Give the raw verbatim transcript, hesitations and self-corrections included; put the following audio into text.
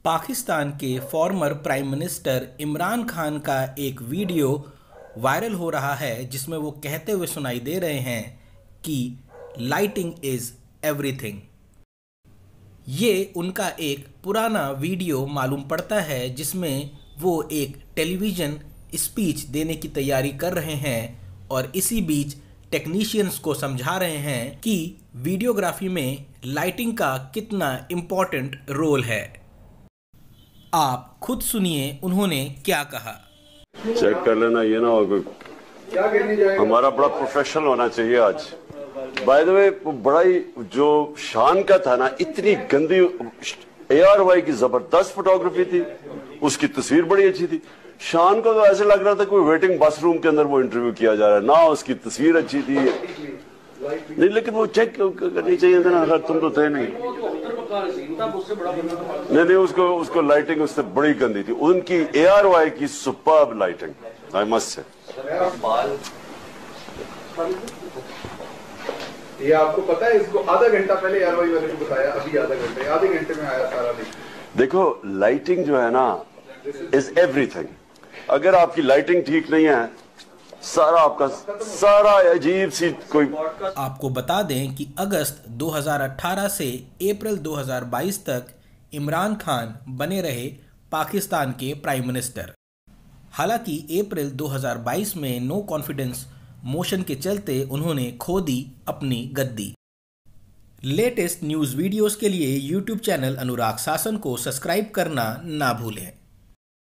पाकिस्तान के former prime minister Imran Khan का एक वीडियो वायरल हो रहा है जिसमें वो कहते हुए सुनाई दे रहे हैं कि लाइटिंग इज़ एवरीथिंग। ये उनका एक पुराना वीडियो मालूम पड़ता है जिसमें वो एक टेलीविज़न स्पीच देने की तैयारी कर रहे हैं और इसी बीच टेक्नीशियंस को समझा रहे हैं कि वीडियोग्राफी में लाइटिंग का कितना इम्पोर्टेंट रोल है। आप खुद सुनिए उन्होंने क्या कहा। चेक कर लेना, ये ना हो हमारा बड़ा प्रोफेशनल होना चाहिए आज। बाय द वे बड़ा ही जो शान का था ना, इतनी गंदी ए आर वाई की जबरदस्त फोटोग्राफी थी, उसकी तस्वीर बड़ी अच्छी थी। शान को तो ऐसे लग रहा था कोई वेटिंग बस रूम के अंदर वो इंटरव्यू किया जा रहा है, ना उसकी तस्वीर अच्छी थी नहीं, लेकिन वो चेक करनी चाहिए था ना। अगर तुम तो थे नहीं नहीं नहीं उसको उसको लाइटिंग उससे बड़ी गंदी थी। उनकी ए आर वाई की superb lighting, I must say. ये आपको पता है, इसको आधा घंटा पहले ए आर वाई वाले को बताया, अभी आधा घंटे आधे घंटे में आया सारा नहीं। देखो लाइटिंग जो है ना इज एवरीथिंग। अगर आपकी लाइटिंग ठीक नहीं है, सारा आपका सारा अजीब सी कोई। आपको बता दें कि अगस्त दो हज़ार अठारह से अप्रैल दो हज़ार बाईस तक इमरान खान बने रहे पाकिस्तान के प्राइम मिनिस्टर। हालांकि अप्रैल दो हज़ार बाईस में नो कॉन्फिडेंस मोशन के चलते उन्होंने खो दी अपनी गद्दी। लेटेस्ट न्यूज़ वीडियोस के लिए यूट्यूब चैनल अनुराग शासन को सब्सक्राइब करना ना भूलें।